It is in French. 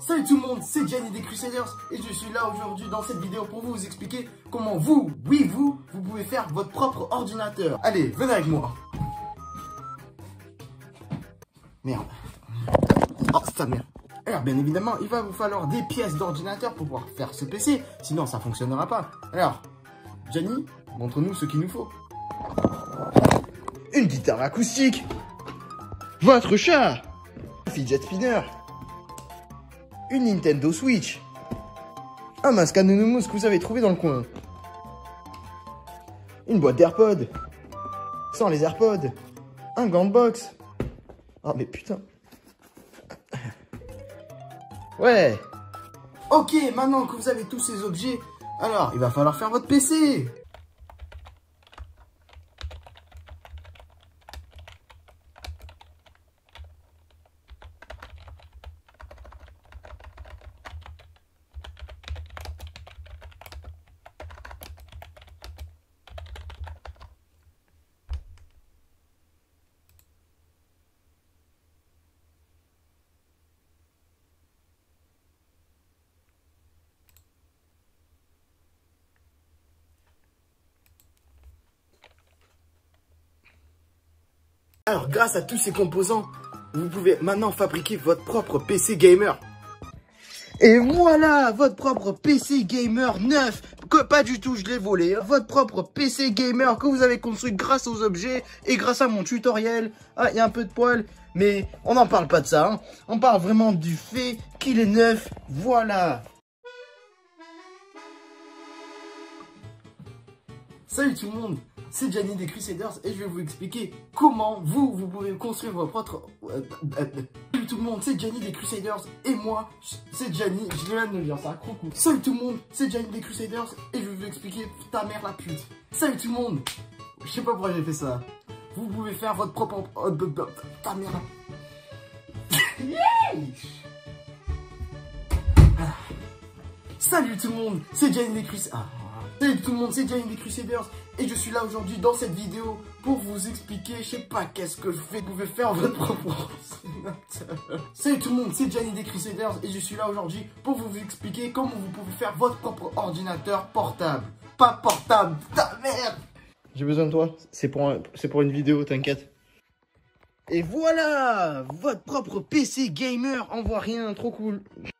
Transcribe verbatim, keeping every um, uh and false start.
Salut tout le monde, c'est Gianni des Crusaders et je suis là aujourd'hui dans cette vidéo pour vous expliquer comment vous, oui vous, vous pouvez faire votre propre ordinateur. Allez, venez avec moi. Merde. Oh, ça merde. Alors bien évidemment, il va vous falloir des pièces d'ordinateur pour pouvoir faire ce P C, sinon ça fonctionnera pas. Alors, Gianni, montre-nous ce qu'il nous faut. Une guitare acoustique, votre chat, un fidget spinner, une Nintendo Switch, un masque à nounoumousse que vous avez trouvé dans le coin, une boîte d'AirPods, sans les AirPods, un gant de boxe. Oh mais putain. Ouais. Ok, maintenant que vous avez tous ces objets, alors il va falloir faire votre P C. Alors, grâce à tous ces composants, vous pouvez maintenant fabriquer votre propre P C gamer. Et voilà, votre propre P C gamer neuf, que pas du tout je l'ai volé. Votre propre P C gamer que vous avez construit grâce aux objets et grâce à mon tutoriel. Ah, il y a un peu de poil, mais on n'en parle pas de ça. Hein. On parle vraiment du fait qu'il est neuf. Voilà. Salut tout le monde, c'est Gianni des Crusaders et je vais vous expliquer comment vous, vous pouvez construire votre propre... Salut tout le monde, c'est Gianni des Crusaders et moi, c'est Gianni, je viens de le dire ça, coucou. Salut tout le monde, c'est Gianni des Crusaders et je vais vous expliquer ta mère la pute. Salut tout le monde, je sais pas pourquoi j'ai fait ça. Vous pouvez faire votre propre... Ta mère la... Salut tout le monde, c'est Gianni des Crusaders. Ah. Salut tout le monde, c'est Gianni des Crusaders et je suis là aujourd'hui dans cette vidéo pour vous expliquer, je sais pas qu'est-ce que je fais, vous pouvez faire votre propre ordinateur. Salut tout le monde, c'est Gianni des Crusaders et je suis là aujourd'hui pour vous expliquer comment vous pouvez faire votre propre ordinateur portable. Pas portable, ta merde. J'ai besoin de toi, c'est pour, un, c'est pour une vidéo, t'inquiète. Et voilà, votre propre P C gamer, on voit rien, trop cool.